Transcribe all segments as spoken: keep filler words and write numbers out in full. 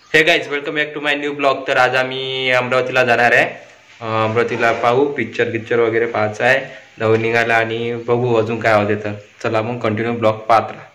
Hey guys welcome back to my new blog. तर आज आम्ही अमरावतीला जाणार आहे। अमरावतीला पाहू पिक्चर पिक्चर वगैरे पाहायचं आहे, जाऊन निघाला आणि बघू अजून काय होते। तर चला मग कंटिन्यू ब्लॉग पाहत राहा।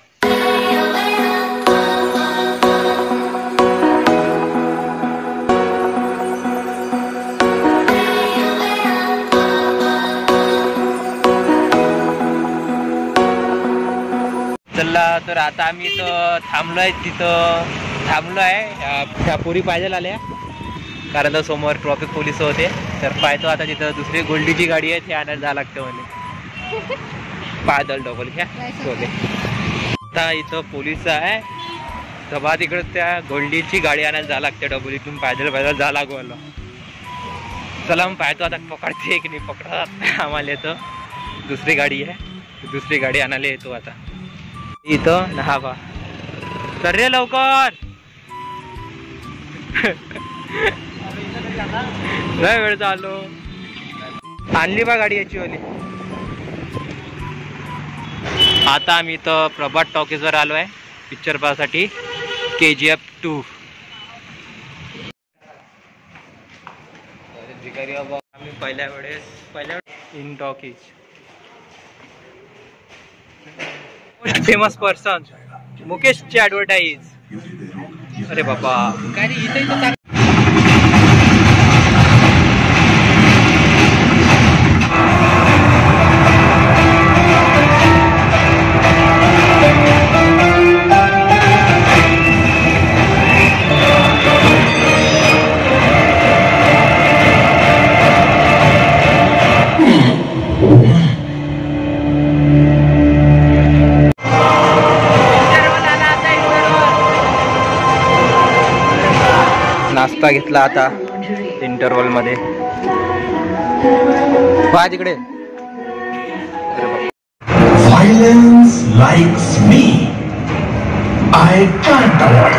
चला तर आता आम्ही इथं थांबलोय, तिथं थांबलो आहे। त्या पुरी पाहिजे आल्या कारण तर समोर ट्रॅफिक पोलीस होते। तर पाहतो आता तिथं दुसरी गोल्डीची गाडी आहे, ती आणायला जावं लागतं म्हणे पायदल डबल घ्या बोले। आता इथं पोलीस आहे तर बा तिकडे त्या गोल्डीची गाडी आणायला जावं लागते डबल, इथून पायदल पायदल जा लागवलं। चला मग पाहतो आता पकडते की नाही पकडत। आम्हाला येतं दुसरी गाडी आहे, दुसरी गाडी आणायला येतो आता इथं हा बा। तर रे लवकर नाही वेळ चालू आणली बा गाडी याची वाली। आता आम्ही इथं प्रभात टॉकीज वर आलो आहे पिक्चर पाहण्यासाठी, के जी एफ टू। आम्ही पहिल्या वेळेस पहिल्या इन टॉकीज फेमस पर्सन मुकेशची ॲडव्हर्टाईज। अरे बाबा काय रे इथे इथं नाश्ता घेतला आता इंटरवल मध्ये। पहा तिकडे Violence likes me. I can't avoid.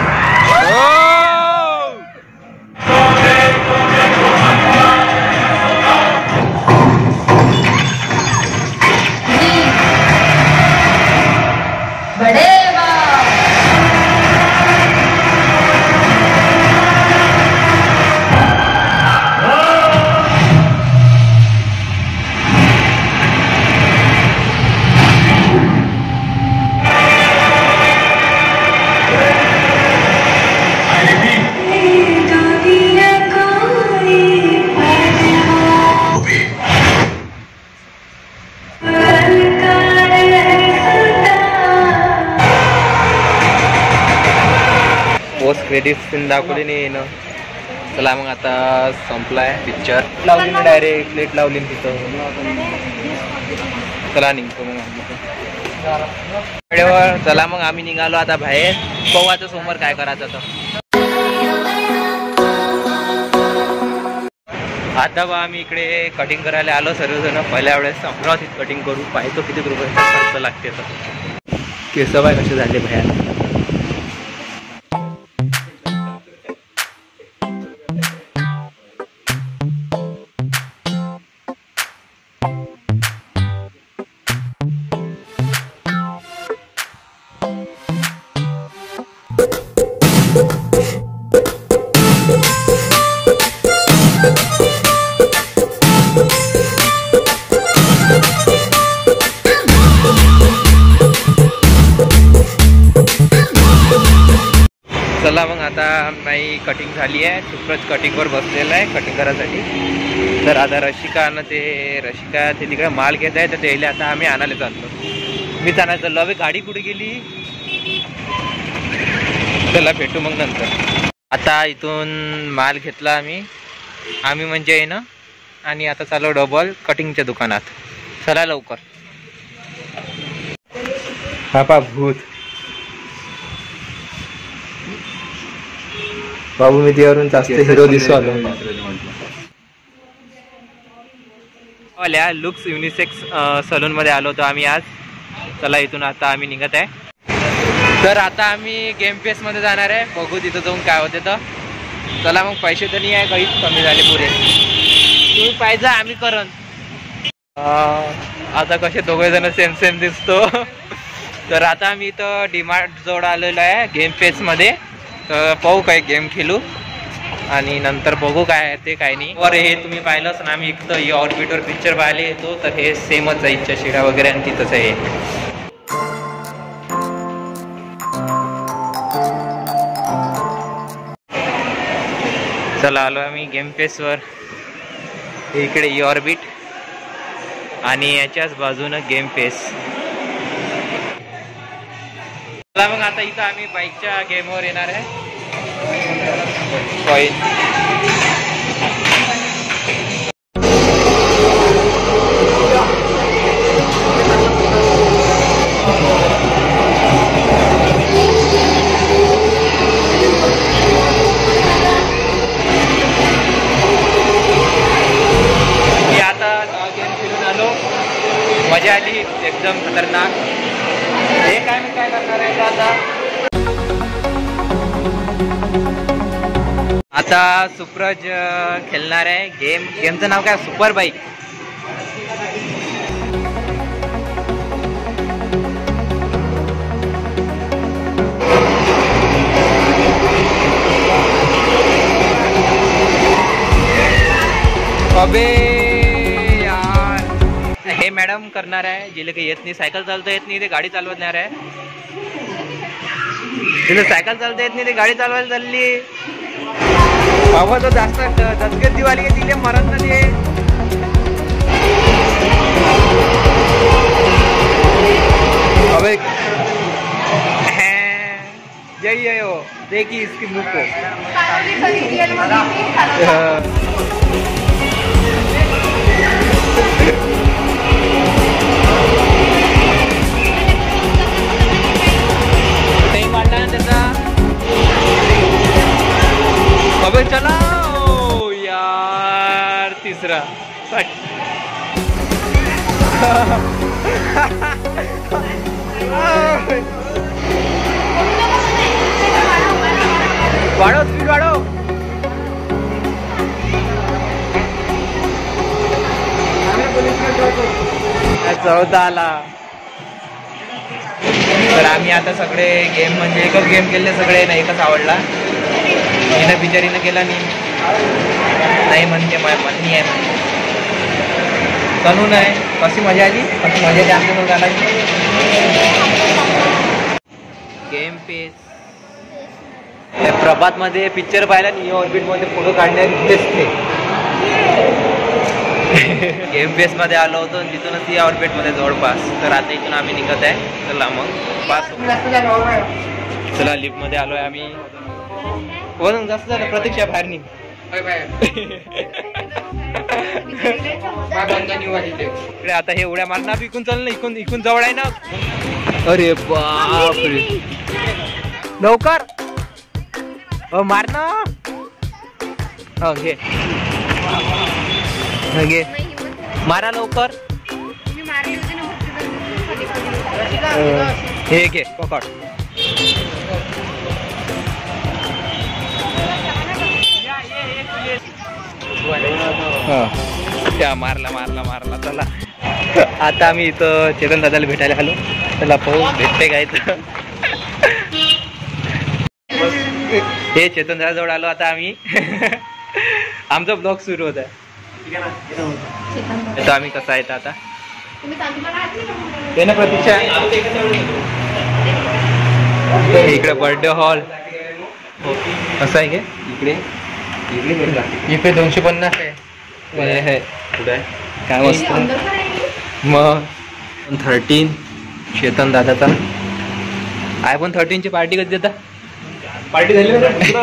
Post credit scene दाखवली नाही ना। चला मग आता संपलाय पिक्चर, लावली ना डायरेक्ट प्लेट लावली तिथं। चला निघतो मग वेळेवर। चला मग आम्ही निघालो आता बाहेर, पाहू आता समोर काय करायचं तर। आता बा आम्ही इकडे कटिंग करायला आलो सर्वजण। पहिल्या वेळेस अमरावतीत कटिंग करू, पाहतो किती रुपये खर्च लागते तर। केस बाय कसे झाले बाहेर। चला मग आता माझी कटिंग झाली आहे, सुप्रज कटिंगवर बसलेला आहे कटिंग करायसाठी। तर आता रशिका ना ते रशिका ते तिकडे माल घेत आहे, तर त्याला आता आम्ही आणायला चाललो। मीच आणायला चाललो। अबे गाडी कुठे गेली? चला भेटू मग नंतर। आता इथून माल घेतला आम्ही आम्ही म्हणजे आहे ना, आणि आता चाललो डबल कटिंगच्या दुकानात। चला लवकर। हा पा भूत बाबू मी त्यावरून जास्त हिरो दिसतो आलो। लुक्स युनिसेक्स सलून मध्ये आलो होतो आम्ही आज। चला इथून आता आम्ही निघत आहे। तर आता आम्ही गेम फेस मध्ये जाणार आहे, बघू तिथं जाऊन काय होते तर। चला मग पैसे तर नाही आहे, काहीच कमी झाले पुरे। तुम्ही पाहिजे आम्ही करण। आता कसे दोघे जण सेम सेम दिसतो। तर आता आम्ही इथं डीमार्ट जवळ आलेलो आहे गेम फेस मध्ये। तर पाहू काय गेम खेळू आणि नंतर बघू काय आहे ते काय नाही. वर हे तुम्ही पाहिलंच ना, आम्ही इथं हे ऑर्बिटवर पिक्चर पाहायला येतो तर हे सेमच आहे इच्छा शिडा वगैरे आणि तिथंच आहे. चला आलो आम्ही गेम पेसवर. इकडे ई ऑर्बिट आणि याच्याच बाजूनं गेम पेस. चला मग आता इथं आम्ही बाईकच्या गेमवर येणार आहे. कॉइन मजा आली एकदम खतरनाक. हे काय मी काय करणार आहे आता आता सुप्रज खेळणार आहे गेम. गेमचं नाव काय? Super bike. अबे हे मॅडम करणार आहे जिला काही येत नाही. सायकल चालवता येत नाही ते गाडी चालवणार आहे. तिला सायकल चालवता येत नाही ते गाडी चालवायला चालली. बाबा तो जास्त दसगत दिवाली आहे तिले मरण ना ते. अबे जय जय हो देखी इसकी मुख को. अबे चला यार तीसरा फट. वाढो स्पीड वाढो. चौथा आला. तर आम्ही आता सगळे गेम म्हणजे एकच गेम केले सगळे, नाही एकच आवडला. हिनं बिचारीनं केला नाही नाही म्हणते म्हणणी आहे म्हणजे तनू नाही. कशी मजा आली कशी मजा आली आमच्या गाला. गेम पेस प्रभात मध्ये पिक्चर पाहिला आणि ऑर्बिट मध्ये फोटो काढण्यात ते गेम पेस मध्ये आलो होतो आणि तिथूनच या ऑर्बिट मध्ये जवळपास. तर आता इथून आम्ही निघत आहे. चला मग पास. चला लिफ्ट मध्ये आलोय आम्ही. वरून जास्त झालं प्रतीक्षा बाहेर निघ. आता हे उड्या मारणार इकून चाल ना. इकून इकून जवळ आहे ना. अरे बापरे लवकर मार ना. हो घे घे मारा लवकर. हे घे पकड. त्या मारला मारला मारला. चला आता आम्ही इथं चेतन दादाला भेटायला आलो. चला पाहू भेटते काय तर. हे चेतन दादा जवळ आलो आता आम्ही. आमचा ब्लॉग सुरू होत आहे. आम्ही कसा आहे आता ते ना प्रतीक्षा. इकडे बर्थडे हॉल कसं आहे इकडे. इकडे दोनशे पन्नास आहे काय मस्त. मग थर्टीन चेतन दादाचा आयफोन थर्टीन ची पार्टी कधी देता. पार्टी झाली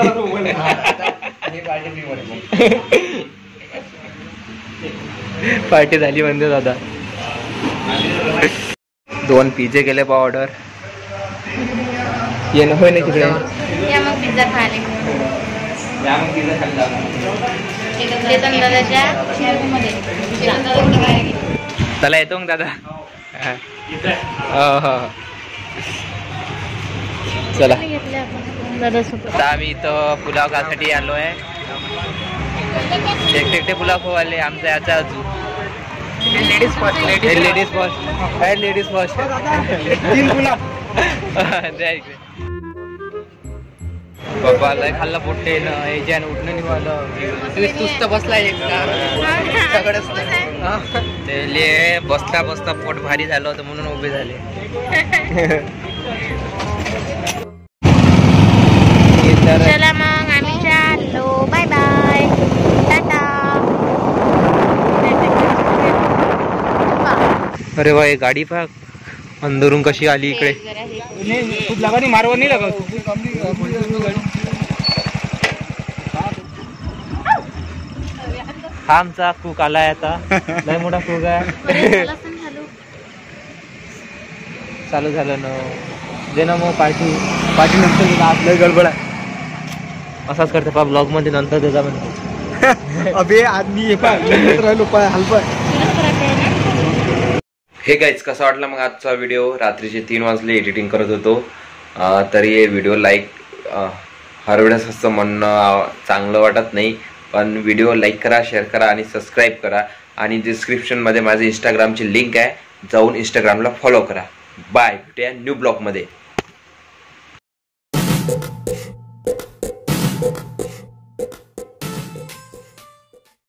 पार्टी झाली म्हणते दादा. दोन पिझ्झे केले बा ऑर्डर. येणं होय नाही तिकडे. पिझ्झा खायला चला येतो मग दादा. चला आता आम्ही इथं पुलाव खासाठी आलो आहे. एकटे एकटे पुलाव खावाले आमचा याचा अजून. Ladies first ladies first ladies first तीन पुलाव. बाबा लय खाल्ला पोट्टे ना याच्यानं उठणं निघालं. सुस्त बसलाय सगळंच ते बसता बसता पोट भारी झालं होतं म्हणून उभे झाले. चला मग आम्ही चाललो. बाय बाय, टाटा. अरे वा, गाडी पहा अंदरून कशी आली इकडे. खूप लागानी मारवर नाही लागत. हा आमचा कूक आलाय आता. लय मोठा कूक आहे. चालू झालं ना दे ना मग पार्टी. पार्टी नंतर आपलं गडबड आहे. असाच करते पा ब्लॉग मध्ये नंतर त्याचा म्हणजे अबे आदमी राहिलो पाय हलपाय. हे गाईज कसा वाटला मग आजचा व्हिडिओ. रात्रीचे तीन वाजले एडिटिंग करत होतो. अं, तरी हे व्हिडिओ लाईक हर वेळेस असं म्हणणं चांगलं वाटत नाही, पण व्हिडिओ लाईक करा, शेअर करा आणि सबस्क्राईब करा. आणि डिस्क्रिप्शनमध्ये माझे इंस्टाग्रामची लिंक आहे, जाऊन इंस्टाग्रामला फॉलो करा. बाय, भेटूया न्यू ब्लॉगमध्ये.